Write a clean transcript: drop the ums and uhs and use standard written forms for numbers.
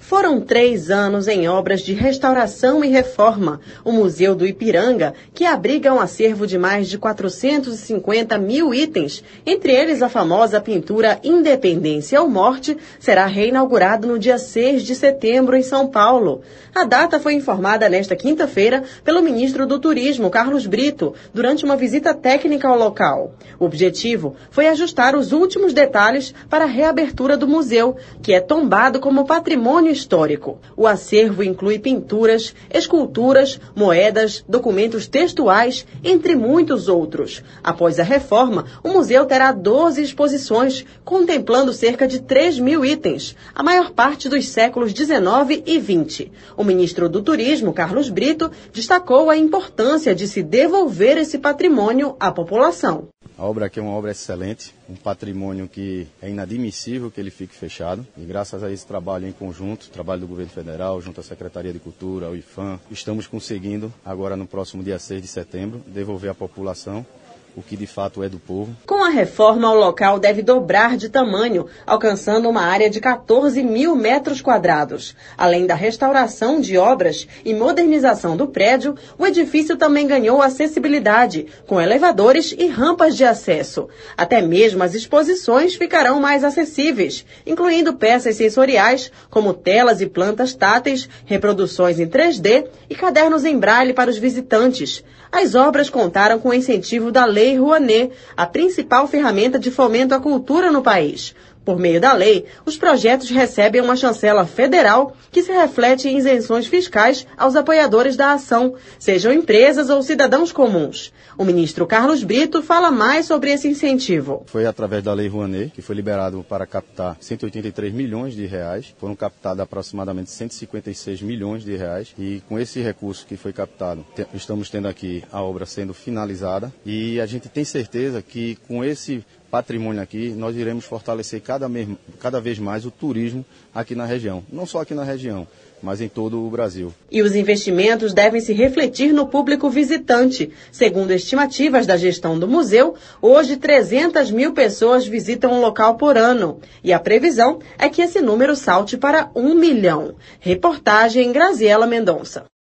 Foram 3 anos em obras de restauração e reforma. O Museu do Ipiranga, que abriga um acervo de mais de 450 mil itens, entre eles a famosa pintura Independência ou Morte, será reinaugurado no dia 6 de setembro em São Paulo. A data foi informada nesta quinta-feira pelo ministro do Turismo, Carlos Brito, durante uma visita técnica ao local. O objetivo foi ajustar os últimos detalhes para a reabertura do museu, que é tombado como patrimônio histórico. O acervo inclui pinturas, esculturas, moedas, documentos textuais, entre muitos outros. Após a reforma, o museu terá 12 exposições, contemplando cerca de 3 mil itens, a maior parte dos séculos XIX e XX. O ministro do Turismo, Carlos Brito, destacou a importância de se devolver esse patrimônio à população. A obra aqui é uma obra excelente, um patrimônio que é inadmissível que ele fique fechado. E graças a esse trabalho em conjunto, trabalho do governo federal, junto à Secretaria de Cultura, ao IFAM, estamos conseguindo, agora no próximo dia 6 de setembro, devolver à população o que de fato é do povo. Com a reforma, o local deve dobrar de tamanho, alcançando uma área de 14 mil metros quadrados. Além da restauração de obras e modernização do prédio, o edifício também ganhou acessibilidade, com elevadores e rampas de acesso. Até mesmo as exposições ficarão mais acessíveis, incluindo peças sensoriais, como telas e plantas táteis, reproduções em 3D e cadernos em braille para os visitantes. As obras contaram com o incentivo da Lei Rouanet, a principal ferramenta de fomento à cultura no país. Por meio da lei, os projetos recebem uma chancela federal que se reflete em isenções fiscais aos apoiadores da ação, sejam empresas ou cidadãos comuns. O ministro Carlos Brito fala mais sobre esse incentivo. Foi através da Lei Rouanet, que foi liberado para captar 183 milhões de reais. Foram captados aproximadamente 156 milhões de reais. E com esse recurso que foi captado, estamos tendo aqui a obra sendo finalizada. E a gente tem certeza que com esse patrimônio aqui, nós iremos fortalecer cada vez mais o turismo aqui na região. Não só aqui na região, mas em todo o Brasil. E os investimentos devem se refletir no público visitante. Segundo estimativas da gestão do museu, hoje 300 mil pessoas visitam o local por ano. E a previsão é que esse número salte para 1 milhão. Reportagem Graziela Mendonça.